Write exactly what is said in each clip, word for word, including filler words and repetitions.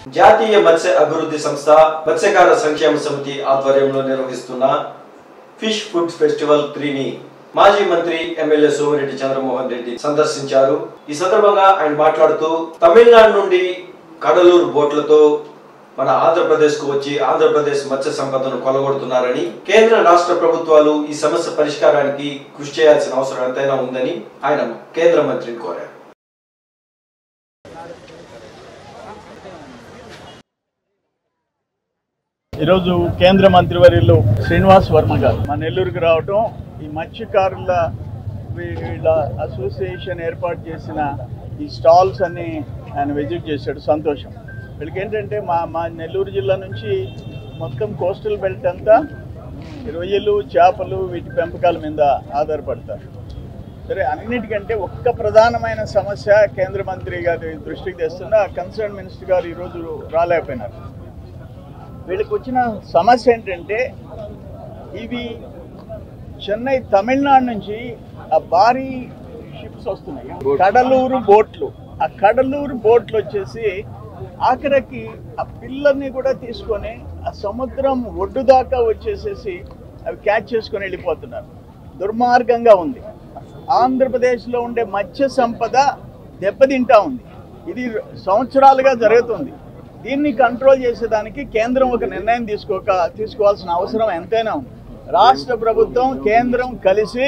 జాతీయ మత్స్య అభివృద్ధి సంస్థ మత్స్యకార సంక్షేమ సమితి ఆధ్వర్యంలో నిర్వహిస్తున్న ఫిష్ ఫుడ్ ఫెస్టివల్ త్రీని మాజీ మంత్రి ఎమ్మెల్యే సోమిరెడ్డి చంద్రమోహన్ రెడ్డి సందర్శించారు. ఈ సందర్భంగా ఆయన మాట్లాడుతూ తమిళనాడు నుండి కడలూరు బోట్లతో మన ఆంధ్రప్రదేశ్ కు వచ్చి ఆంధ్రప్రదేశ్ మత్స్య సంపదను కొలగొడుతున్నారని, కేంద్ర రాష్ట్ర ప్రభుత్వాలు ఈ సమస్య పరిష్కారానికి కృషి చేయాల్సిన అవసరం ఎంతైనా ఉందని ఆయన కేంద్ర మంత్రిని కోరారు. ఈరోజు కేంద్ర మంత్రివర్యులు శ్రీనివాస్ వర్మ గారు మన నెల్లూరుకి రావటం, ఈ మత్స్యకారుల వీళ్ళ అసోసియేషన్ ఏర్పాటు చేసిన ఈ స్టాల్స్ అన్ని ఆయన విజిట్ చేశాడు. సంతోషం. వీళ్ళకి ఏంటంటే మా మా నెల్లూరు జిల్లా నుంచి మొత్తం కోస్టల్ బెల్ట్ అంతా రొయ్యలు, చేపలు వీటి పెంపకాల మీద ఆధారపడతారు. సరే, అన్నిటికంటే ఒక్క ప్రధానమైన సమస్య కేంద్ర మంత్రి గారి దృష్టికి తెస్తున్న కన్సర్న్ మినిస్టర్ గారు ఈరోజు రాలేకపోయినారు. వీళ్ళకి వచ్చిన సమస్య ఏంటంటే, ఇవి చెన్నై తమిళనాడు నుంచి ఆ భారీ షిప్స్ వస్తున్నాయి, కడలూరు బోట్లు. ఆ కడలూరు బోట్లు వచ్చేసి ఆఖరికి ఆ పిల్లల్ని కూడా తీసుకొని ఆ సముద్రం ఒడ్డు దాకా వచ్చేసేసి అవి క్యాచ్ చేసుకొని వెళ్ళిపోతున్నారు. దుర్మార్గంగా ఉంది. ఆంధ్రప్రదేశ్లో ఉండే మత్స్య సంపద దెబ్బతింటా ఉంది. ఇది సంవత్సరాలుగా జరుగుతుంది. దీన్ని కంట్రోల్ చేసేదానికి కేంద్రం ఒక నిర్ణయం తీసుకోక తీసుకోవాల్సిన అవసరం ఎంతైనా ఉంది. రాష్ట్ర ప్రభుత్వం కేంద్రం కలిసి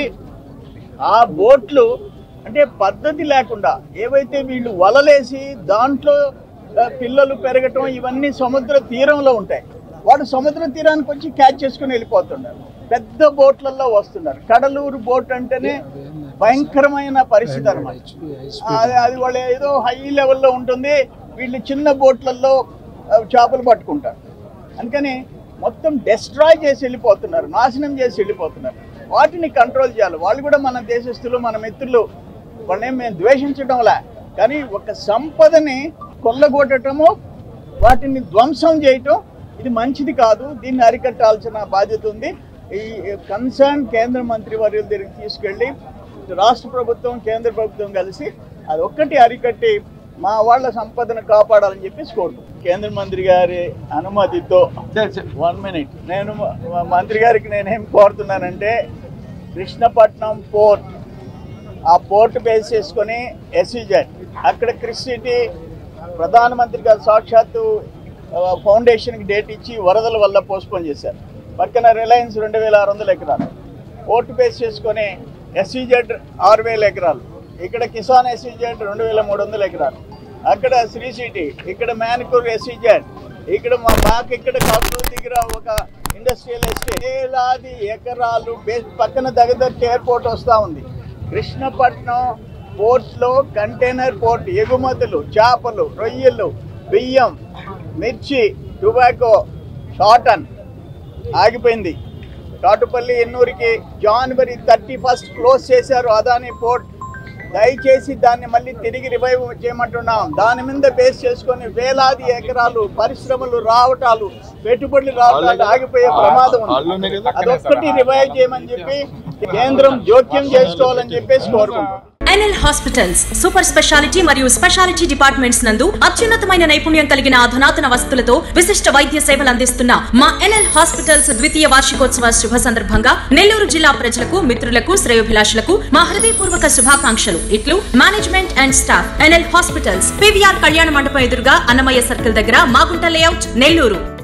ఆ బోట్లు అంటే పద్ధతి లేకుండా ఏవైతే వీళ్ళు వలలేసి దాంట్లో పిల్లలు పెరగటం ఇవన్నీ సముద్ర తీరంలో ఉంటాయి. వాడు సముద్ర తీరానికి వచ్చి క్యాచ్ చేసుకుని వెళ్ళిపోతున్నారు. పెద్ద బోట్లలో వస్తున్నారు. కడలూరు బోట్ అంటేనే భయంకరమైన పరిస్థితి అన్నమాట. అది అది వాళ్ళు ఏదో హై లెవెల్లో ఉంటుంది, వీళ్ళు చిన్న బోట్లలో చేపలు పట్టుకుంటారు. అందుకని మొత్తం డిస్ట్రాయ్ చేసి వెళ్ళిపోతున్నారు, నాశనం చేసి వెళ్ళిపోతున్నారు. వాటిని కంట్రోల్ చేయాలి. వాళ్ళు కూడా మన దేశస్తులు, మన మిత్రులు. వాళ్ళని మేము ద్వేషించడంలా, కానీ ఒక సంపదని కొల్లగొట్టడము, వాటిని ధ్వంసం చేయటం ఇది మంచిది కాదు. దీన్ని అరికట్టాల్సిన బాధ్యత ఉంది. ఈ కన్సర్న్ కేంద్ర మంత్రి వర్యుల దగ్గరికి తీసుకెళ్ళి రాష్ట్ర ప్రభుత్వం కేంద్ర ప్రభుత్వం కలిసి అది ఒక్కటి అరికట్టి మా వాళ్ళ సంపదను కాపాడాలని చెప్పేసి కోరుకుంటున్నాను. కేంద్ర మంత్రి గారి అనుమతితో వన్ మినిట్ నేను మంత్రి గారికి నేనేం కోరుతున్నానంటే, కృష్ణపట్నం పోర్ట్, ఆ పోర్ట్ బేస్ చేసుకొని ఎస్ఈజెడ్ అక్కడ క్రిస్ సిటీ ప్రధానమంత్రి గారు సాక్షాత్తు ఫౌండేషన్కి డేట్ ఇచ్చి వరదల వల్ల పోస్ట్పోన్ చేశారు. పక్కన రిలయన్స్ రెండు వేల ఆరు వందల ఎకరాలు పోర్ట్ బేస్ చేసుకొని ఎస్ఈజెడ్ ఆరు వేల ఎకరాలు, ఇక్కడ కిసాన్ ఎస్ఈజెడ్ రెండు వేల మూడు వందల ఎకరాలు, అక్కడ శ్రీ సిటీ, ఇక్కడ మ్యాన్కూర్ ఎస్ఈజెడ్, ఇక్కడ మా బాక్ ఇక్కడ కాకులు దగ్గర ఒక ఇండస్ట్రియల్ ఎస్టేట్, వేలాది ఎకరాలు బేస్ పక్కన దగ్గర ఎయిర్పోర్ట్ వస్తూ ఉంది. కృష్ణపట్నం పోర్ట్స్లో కంటైనర్ పోర్ట్ ఎగుమతులు, చేపలు, రొయ్యలు, బియ్యం, మిర్చి, టొబాకో, కాటన్ ఆగిపోయింది. కాటుపల్లి ఎన్నూరికి జనవరి థర్టీ ఫస్ట్ క్లోజ్ చేశారు అదానీ పోర్ట్. దయచేసి దాన్ని మళ్ళీ తిరిగి రివైవ్ చేయమంటున్నాం. దాని మీద బేస్ చేసుకొని వేలాది ఎకరాలు పరిశ్రమలు రావటాలు, పెట్టుబడులు రావటాలు ఆగిపోయే ప్రమాదం ఉంది. అదొక్కటి రివైవ్ చేయమని చెప్పి కేంద్రం జోక్యం చేసుకోవాలని చెప్పేసి కోరుకుంటున్నాం. ఎన్ఎల్ హాస్పిటల్స్ సూపర్ స్పెషాలిటీ మరియు స్పెషాలిటీ డిపార్ట్మెంట్స్ నందు అత్యున్నతమైన నైపుణ్యం కలిగిన అధునాతన వసతులతో విశిష్ట వైద్య సేవలు అందిస్తున్న మా ఎన్ఎల్ హాస్పిటల్స్ ద్వితీయ వార్షికోత్సవ శుభ సందర్భంగా నెల్లూరు జిల్లా ప్రజలకు, మిత్రులకు, శ్రేయోభిలాషులకు మా హృదయపూర్వక శుభాకాంక్షలు. ఇట్లు management and staff. NL hospitals, PVR కళ్యాణ మండపం ఎదురుగా అన్నమయ్య సర్కిల్ దగ్గర, మాగుంట లేఅవుట్, నెల్లూరు.